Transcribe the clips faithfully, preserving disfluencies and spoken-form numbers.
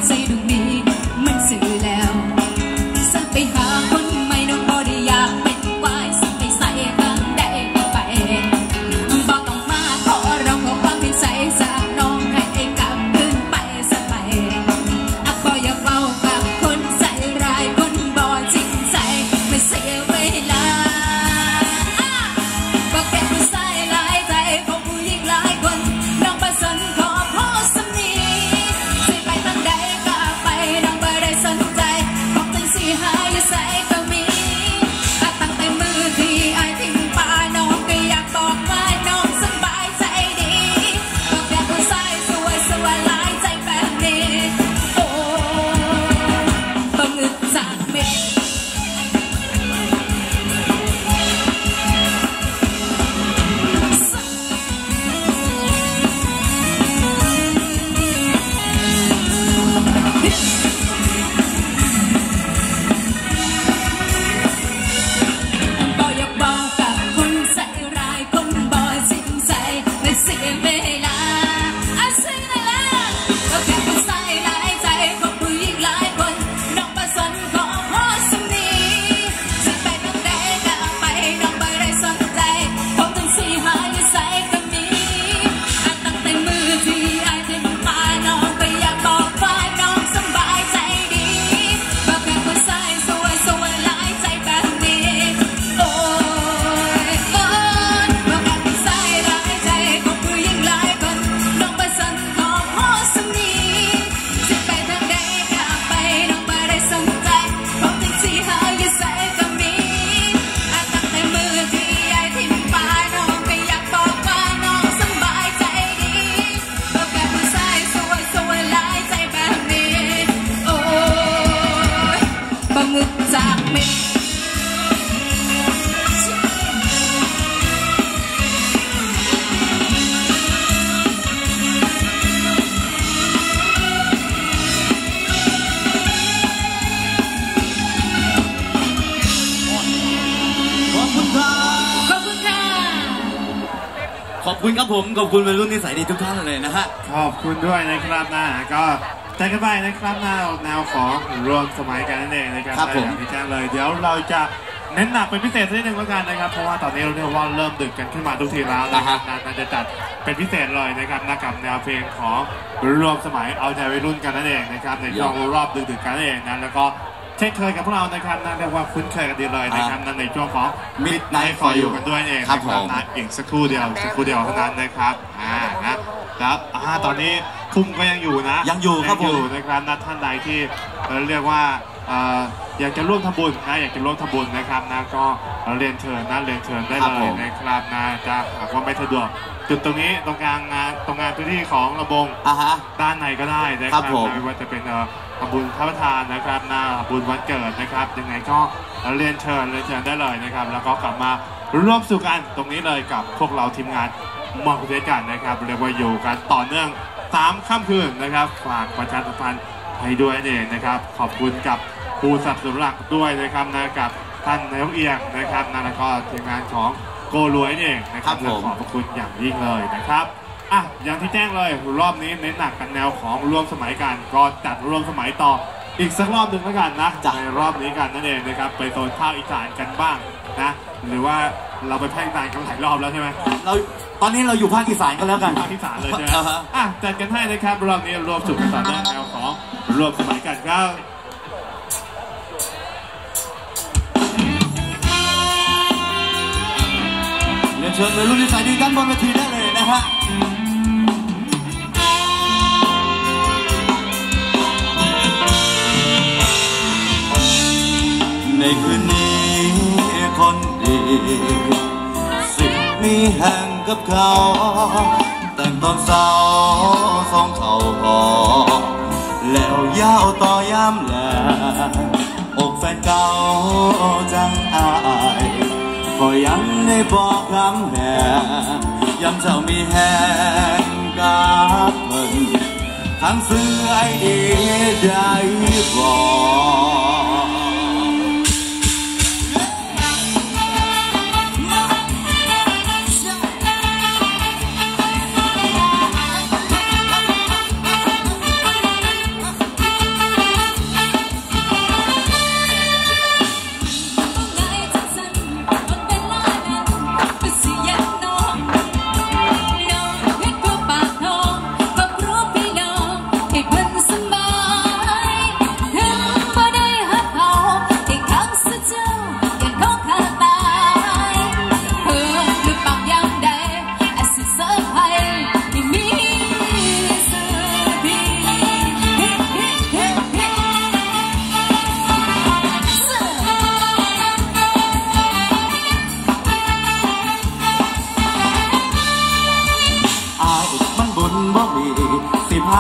ใจดวงนี้มันสื่อแล้วสักไปหาคนไม่น้องบ่ได้อยากเป็นวายสักไปใส่ข้างใดก็ไปบอกต้องมาขอร้องขอความเป็นใจจากน้องให้ไอ้กลับคืนไปสักไปอ่ะบ่อยากเว้ากับคนใจร้ายคนบ่จริงใจไม่เสียเวลาบอกแค่ผู้ชายหลายใจของผู้หญิงหลายคนน้องประสนขอโพสต์นี้สิไปทางใดก็ไปน้องบ่ได้สนใจบอกจังสิหาอยู่ไสก็มีอ่ะตั้งแต่มือที่ไอ้ทิ้งป่าน้องก็อยากบอกว่าน้องสบายใจดีบอกแค่ผู้ชายสวยสวยหลายใจแบบนี้โอ้ต้องอึดจากเม็ดบ่อยากบอกกับคนใจร้ายคนบ่จริงใจไม่เสียเวลาอ่ะสิ่งนั้นแหละก็แค่ผู้ชายหลายใจของผู้หญิงหลายคนน้องประสนขอโพสต์นี้สิไปทางใดก็ไปน้องบ่ได้สนใจผมจังสิหาอยู่ไสก็มีอ่ะตั้งแต่มือที่ไอ้ทิ้งป่าน้องก็อยากบอกว่าน้องสบายใจดีบอกแค่ผู้ชายสวยสวยหลายใจแบบนี้โอ้ยโอ้ยบอกแค่ผู้ชายหลายใจของผู้หญิงหลายคนน้องประสนขอโพสต์นี้สิไปทางใดก็ไปน้องบ่ได้สนใจผมจังสิหาอยู่ไสก็มีอ่ะตั้งแต่มือที่ไอ้ทิ้งป่าน้องก็อยากบอกว่าน้องสบายใจดีบอกแค่ผู้ชายสวยสวยหลายใจแบบนี้โอ้ยบ่งึกจากเม็ดขอบคุณครับขอบคุณค่ะขอบคุณครับผมขอบคุณวัยรุ่นนิสัยดีทุกท่านเลยนะฮะขอบคุณด้วยนะครับนะก็แจ้งกันไปนะครับหน้าแนวของรวมสมัยกันนั่นเองนะครับครับผมอย่างที่แจ้งเลยเดี๋ยวเราจะเน้นหนักเป็นพิเศษนิดนึงแล้วกันนะครับเพราะว่าตอนนี้เราเรียกว่าเริ่มดึกกันขึ้นมาทุกทีแล้วนะครับน่าจะจัดเป็นพิเศษเลยนะครับนะกับแนวเพลงของรวมสมัยเอาใจวัยรุ่นกันนั่นเองนะครับในช่วงรอบดึกๆกันนั่นเองนะแล้วก็เช่นเคยกับพวกเรานะครับนั่นเรียกว่าคุ้นเคยกันดีเลยนะครับนั่นในช่วงของ Midnight for for you you กันด้วยเองครับผมนะอีกสักครู่เดียวสักครู่เดียวเท่านั้นนะครับอ่านะครับอ่าตอนนี้ทุ่มก็ยังอยู่นะยังอยู่ครับผมนะครับนะท่านใดที่เอ่อเรียกว่าเอ่ออยากจะร่วมทำบุญนะอยากจะร่วมทำบุญนะครับนะก็เรียนเชิญนะเรียนเชิญได้เลยนะครับนะจะหากว่าไม่สะดวกจุดตรงนี้ตรงกลางงานตรงงานพื้นที่ของระบงอ่าฮะด้านในก็ได้นะคครัรับบผมไม่ว่าจะเป็นเอ่อทำบุญพระประธานนะครับนะบุญวันเกิดนะครับยังไงก็เรียนเชิญเรียนเชิญได้เลยนะครับแล้วก็กลับมาร่วมสู่กันตรงนี้เลยกับพวกเราทีมงานมองคุยกันนะครับเรียกว่าอยู่กันต่อเนื่องสามค่ำคืนนะครับฝากประชาสัมพันธ์ให้ด้วยเองนะครับขอบคุณกับผู้สนับสนุนหลักด้วยนะครับนะกับท่านนายกเอียงนะครับนะแล้วก็ทีมงานของโกรวยเองนะครับขอบพระคุณอย่างยิ่งเลยนะครับอ่ะอย่างที่แจ้งเลยรอบนี้เน้นหนักกันแนวของร่วมสมัยกันก็จัดร่วมสมัยต่ออีกสักรอบหนึ่งแล้วกันนะในรอบนี้กันนั่นเองนะครับไปโซนภาคอีสานกันบ้างนะหรือว่าเราไปภาคอีสานกันหลายรอบแล้วใช่ไหมเราตอนนี้เราอยู่ภาคอีสานกันแล้วกันภาคอีสานเลยใช่ไหมอ่าฮะอ่ะจัดกันให้นะครับรอบนี้รวมสุขสันต์แนวของรวมสมัยกันครับเรียนเชิญวัยรุ่นนิสัยดีด้านบนเวทีได้เลยนะฮะในคืนนี้คนดีสิมีแห่งกับเขาแต่งตอนเศร้าสองเขาหอแล้วยาวต่อยามแหลอกแฟนเก่าจังอายพอยังได้บอกคำแห่ย้ำเจ้ามีแห่งกับเพิ่นทั้งซื้อไอเดียได้บอก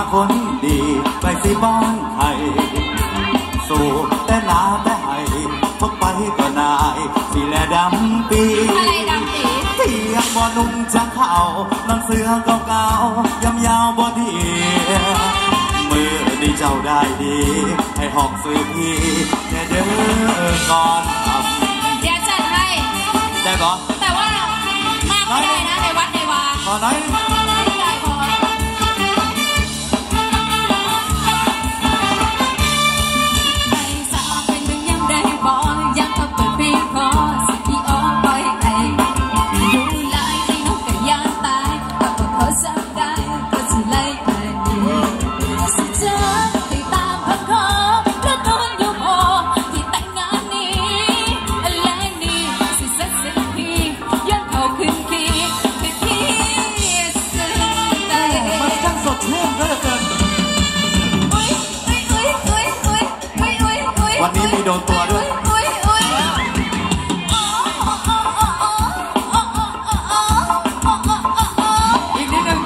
คนดีไปสิบ้านไทยสู้แต่ลาแต่ให้พกไปก็นายสีแลดำปีอะไรดำปีเที่ยงบ่นุ่งจะเข้านังเสือเก่าๆยำยาวบ่ดีมือดีเจ้าได้ดีให้หอกซื้อพี่แค่เดินก่อนครับเดี๋ยวจัดให้ได้ก่อนแต่ว่ามากไม่ได้นะในวัดในวาขอไหนได้พอวันนี้มีโดนตัวด้วยอีกนิดนึง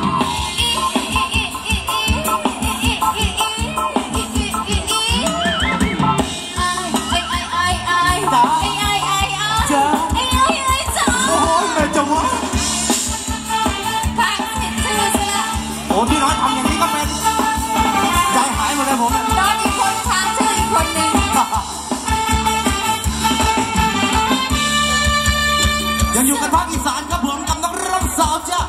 โอ้พี่น้อยทำอย่างนี้ก็เป็นใจหายหมดเลยผมน้องอีกคนช้างชื่ออีกคนหนึ่งยังอยู่กันภาคอีสานครับผมกับนักร้องสาวจ้ะ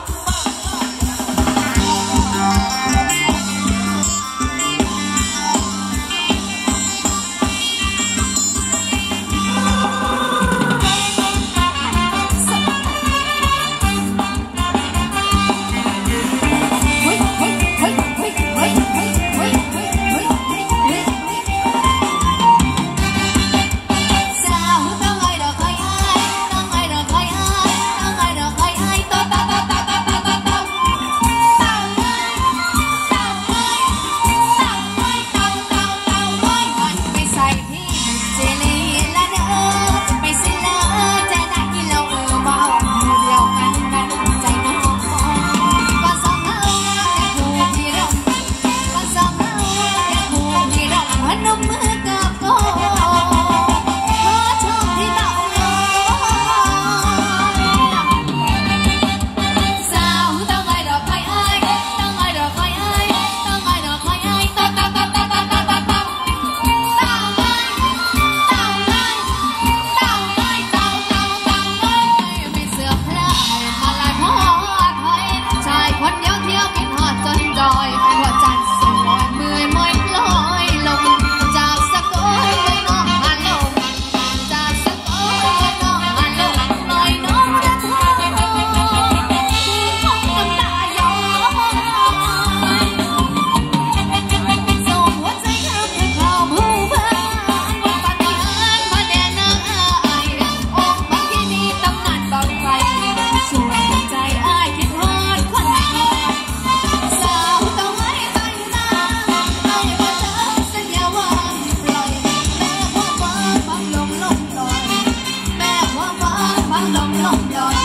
ลงลง